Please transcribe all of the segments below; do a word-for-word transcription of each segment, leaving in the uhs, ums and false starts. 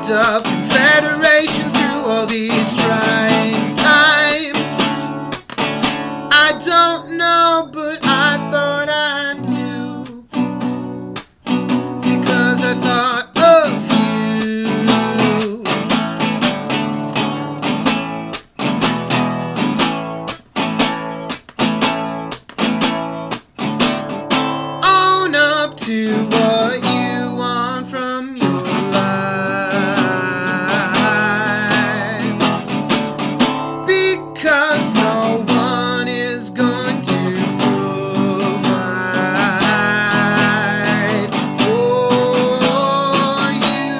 gift of confederation through all these trying times. I don't know, but I thought I knew, because I thought of you. Own up to what you want from your because no one is going to provide for you.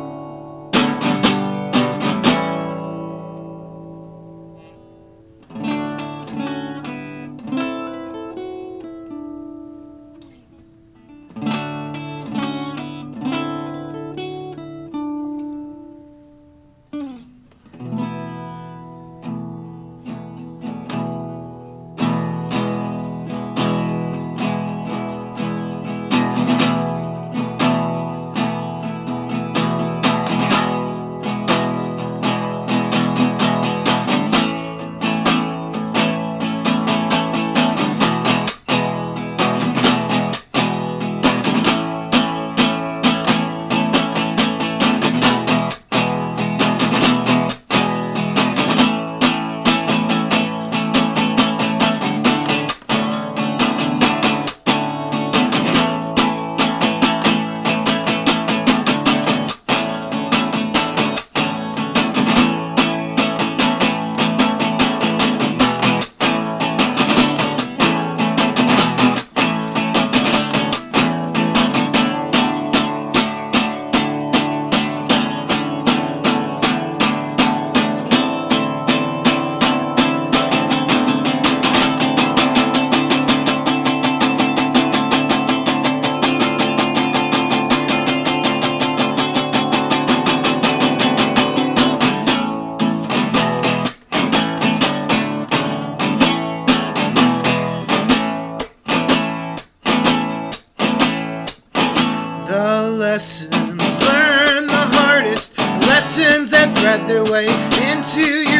The lessons learned the hardest, lessons that thread their way into